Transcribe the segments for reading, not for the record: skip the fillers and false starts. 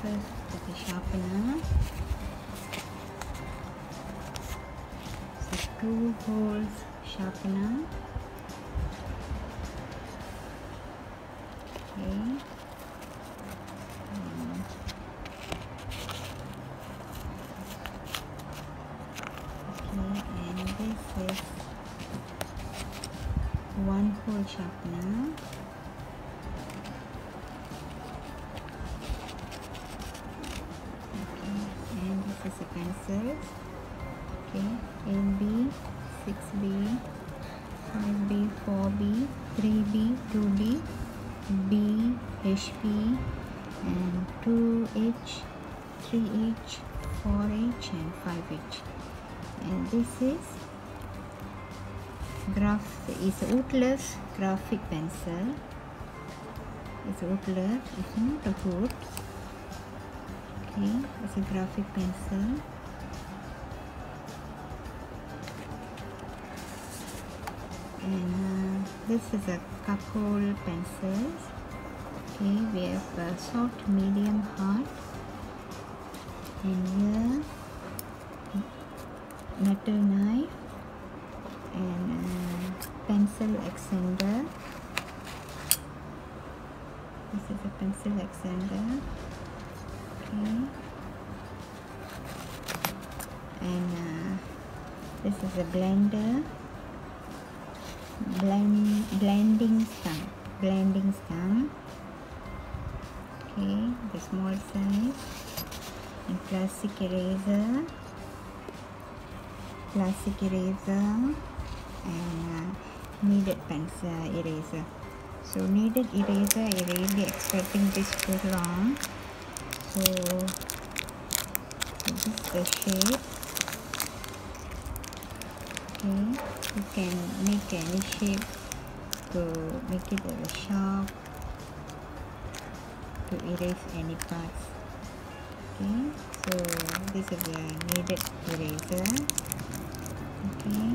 First, the sharpener. So 2 holes sharpener. Okay. And this is 1 hole sharpener. And this is a pencil. Okay, 8B, 6B, 5B, 4B, 3B, 2B, B, HB, and 2H, 3H, 4H, and 5H. And this is a woodless graphic pencil. It's woodless, it's not a wood. Okay, it's a graphic pencil. And this is a Kakol pencils. Okay, we have a soft, medium, hard. And here, metal knife and pencil extender. This is a pencil extender. Okay, and this is a blender, blending stump. Okay, the small size, and plastic eraser, and kneaded pencil eraser. So kneaded eraser, I really expecting this too long. So this is the shape. Okay, you can make any shape to make it very sharp, to erase any parts. Okay, so this is a kneaded eraser. Okay,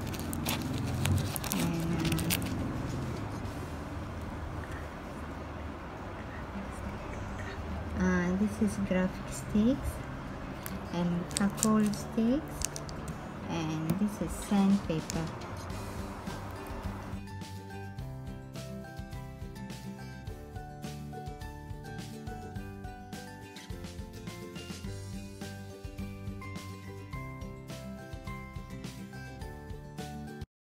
and this is graphic sticks and Kakol sticks, and this is sandpaper.